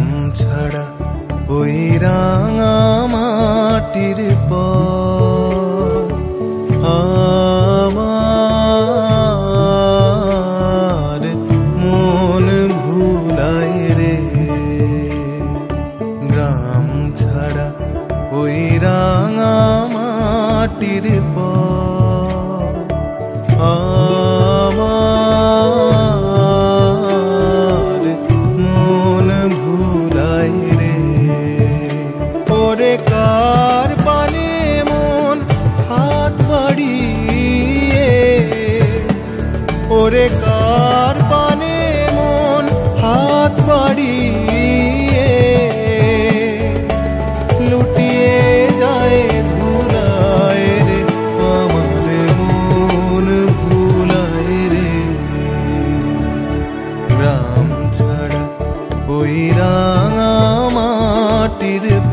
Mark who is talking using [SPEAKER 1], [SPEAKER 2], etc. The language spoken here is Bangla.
[SPEAKER 1] ছাড়া ওই রাঙা মাটির পথ আমার মন ভুলায় রে। গ্রাম ছাড়া ওই রাঙা মাটির পথ আমার মন ভুলায় রে। ওরে কার পানে মন হাত বাড়িয়ে, ওরে কার পানে মন হাত বাড়িয়ে লুটিয়ে যায় ধুলায় রে। আমার মন ভুলায় রে। গ্রাম ছাড়া ওই রাঙা মাটির